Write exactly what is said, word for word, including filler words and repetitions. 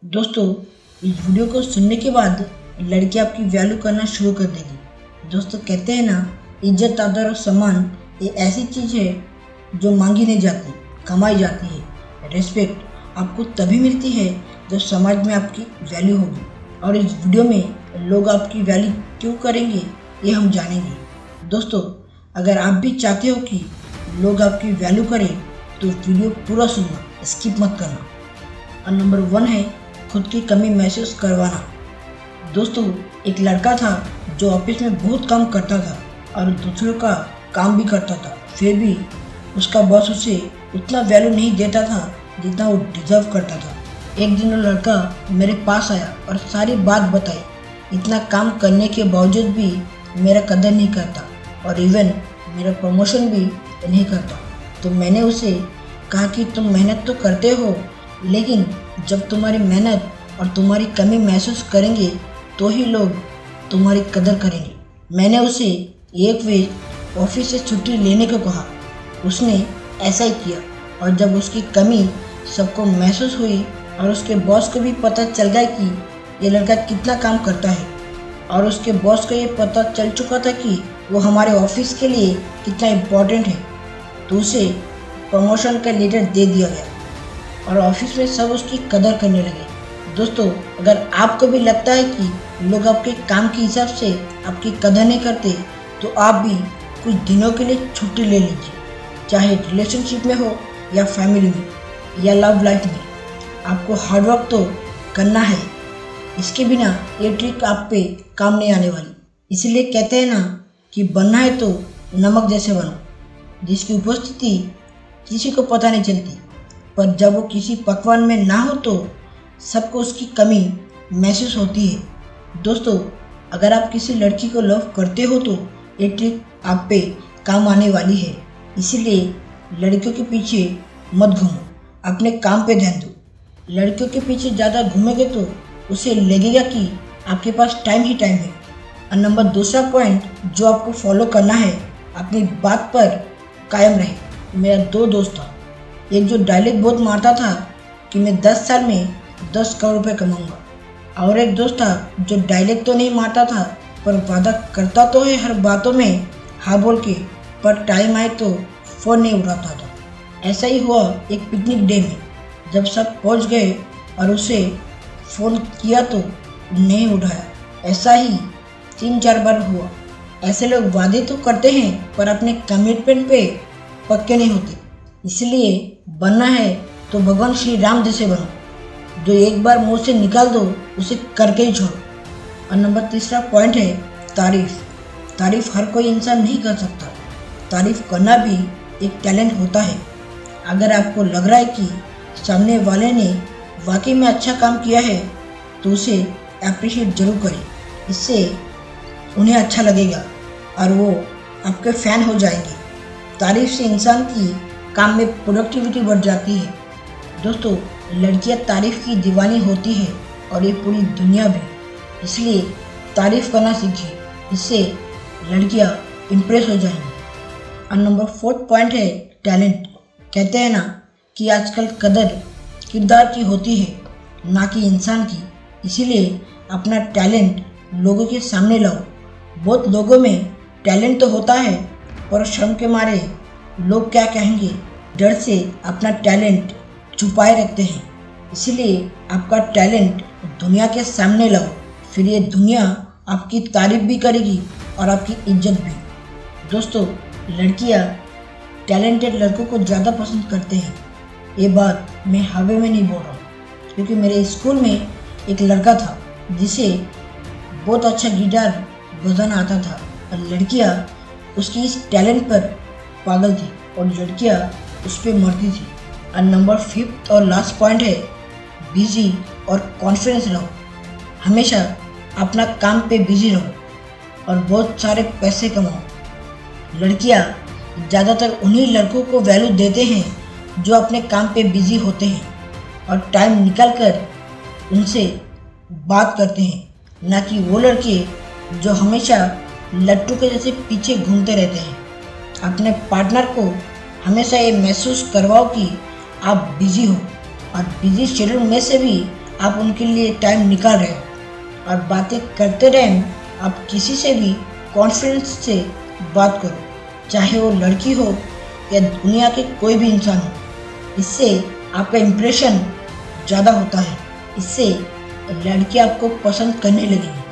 दोस्तों, इस वीडियो को सुनने के बाद लड़की आपकी वैल्यू करना शुरू कर देगी। दोस्तों, कहते हैं ना, इज्जत, आदर और सम्मान ये ऐसी चीज़ है जो मांगी नहीं जाती, कमाई जाती है। रिस्पेक्ट आपको तभी मिलती है जब समाज में आपकी वैल्यू होगी। और इस वीडियो में लोग आपकी वैल्यू क्यों करेंगे ये हम जानेंगे। दोस्तों, अगर आप भी चाहते हो कि लोग आपकी वैल्यू करें तो वीडियो पूरा सुनना, स्किप मत करना। और नंबर वन है खुद की कमी महसूस करवाना। दोस्तों, एक लड़का था जो ऑफिस में बहुत काम करता था और दूसरों का काम भी करता था, फिर भी उसका बॉस उसे उतना वैल्यू नहीं देता था जितना वो डिजर्व करता था। एक दिन वो लड़का मेरे पास आया और सारी बात बताई। इतना काम करने के बावजूद भी मेरा कदर नहीं करता और इवन मेरा प्रमोशन भी नहीं करता। तो मैंने उसे कहा कि तुम मेहनत तो करते हो, लेकिन जब तुम्हारी मेहनत और तुम्हारी कमी महसूस करेंगे तो ही लोग तुम्हारी कदर करेंगे। मैंने उसे एक वीक ऑफिस से छुट्टी लेने को कहा। उसने ऐसा ही किया और जब उसकी कमी सबको महसूस हुई और उसके बॉस को भी पता चल गया कि ये लड़का कितना काम करता है और उसके बॉस को ये पता चल चुका था कि वो हमारे ऑफिस के लिए कितना इम्पोर्टेंट है, तो उसे प्रमोशन का लेटर दे दिया गया और ऑफिस में सब उसकी कदर करने लगे। दोस्तों, अगर आपको भी लगता है कि लोग आपके काम के हिसाब से आपकी कदर नहीं करते तो आप भी कुछ दिनों के लिए छुट्टी ले लीजिए, चाहे रिलेशनशिप में हो या फैमिली में या लव लाइफ में। आपको हार्डवर्क तो करना है, इसके बिना ये ट्रिक आप पे काम नहीं आने वाली। इसलिए कहते हैं ना कि बनना है तो नमक जैसे बनो, जिसकी उपस्थिति किसी को पता नहीं चलती, पर जब वो किसी पकवान में ना हो तो सबको उसकी कमी महसूस होती है। दोस्तों, अगर आप किसी लड़की को लव करते हो तो ये ट्रिक आप पे काम आने वाली है। इसीलिए लड़कियों के पीछे मत घूमो, अपने काम पे ध्यान दो। लड़कियों के पीछे ज़्यादा घूमेंगे तो उसे लगेगा कि आपके पास टाइम ही टाइम है। और नंबर दूसरा पॉइंट जो आपको फॉलो करना है, अपनी बात पर कायम रहे। मेरा दो दोस्त था, एक जो डायलॉग बहुत मारता था कि मैं दस साल में दस करोड़ रुपए कमाऊंगा, और एक दोस्त था जो डायलॉग तो नहीं मारता था पर वादा करता तो है हर बातों में हाँ बोल के, पर टाइम आए तो फ़ोन नहीं उठाता था। ऐसा ही हुआ एक पिकनिक डे में, जब सब पहुंच गए और उसे फ़ोन किया तो नहीं उठाया। ऐसा ही तीन चार बार हुआ। ऐसे लोग वादे तो करते हैं पर अपने कमिटमेंट पे पक्के नहीं होते। इसलिए बनना है तो भगवान श्री राम जैसे बनो, जो एक बार मुंह से निकाल दो उसे करके ही छोड़ो। और नंबर तीसरा पॉइंट है तारीफ। तारीफ हर कोई इंसान नहीं कर सकता। तारीफ करना भी एक टैलेंट होता है। अगर आपको लग रहा है कि सामने वाले ने वाकई में अच्छा काम किया है तो उसे अप्रिशिएट जरूर करें। इससे उन्हें अच्छा लगेगा और वो आपके फ़ैन हो जाएंगे। तारीफ से इंसान की काम में प्रोडक्टिविटी बढ़ जाती है। दोस्तों, लड़कियां तारीफ की दीवानी होती है और ये पूरी दुनिया भी। इसलिए तारीफ करना सीखिए, इससे लड़कियां इम्प्रेस हो जाएंगी। और नंबर फोर्थ पॉइंट है टैलेंट। कहते हैं ना कि आजकल कदर किरदार की होती है, ना कि इंसान की। इसीलिए अपना टैलेंट लोगों के सामने लाओ। बहुत लोगों में टैलेंट तो होता है पर शर्म के मारे लोग क्या कहेंगे डर से अपना टैलेंट छुपाए रखते हैं। इसीलिए आपका टैलेंट दुनिया के सामने लाओ, फिर ये दुनिया आपकी तारीफ भी करेगी और आपकी इज्जत भी। दोस्तों, लड़कियां टैलेंटेड लड़कों को ज़्यादा पसंद करते हैं। ये बात मैं हवा में नहीं बोल रहा हूँ, क्योंकि मेरे स्कूल में एक लड़का था जिसे बहुत अच्छा गिटार बजाना आता था और लड़कियाँ उसकी इस टैलेंट पर पागल थी और लड़कियाँ उस पर मरती थी। और नंबर फिफ्थ और लास्ट पॉइंट है बिजी और कॉन्फिडेंस रहो। हमेशा अपना काम पे बिजी रहो और बहुत सारे पैसे कमाओ। लड़कियाँ ज़्यादातर उन्हीं लड़कों को वैल्यू देते हैं जो अपने काम पे बिजी होते हैं और टाइम निकाल कर उनसे बात करते हैं, ना कि वो लड़के जो हमेशा लट्टू के जैसे पीछे घूमते रहते हैं। अपने पार्टनर को हमेशा ये महसूस करवाओ कि आप बिजी हो और बिजी शेड्यूल में से भी आप उनके लिए टाइम निकाल रहे हो और बातें करते रहें। आप किसी से भी कॉन्फिडेंस से बात करो, चाहे वो लड़की हो या दुनिया के कोई भी इंसान हो। इससे आपका इम्प्रेशन ज़्यादा होता है, इससे लड़की आपको पसंद करने लगेगी।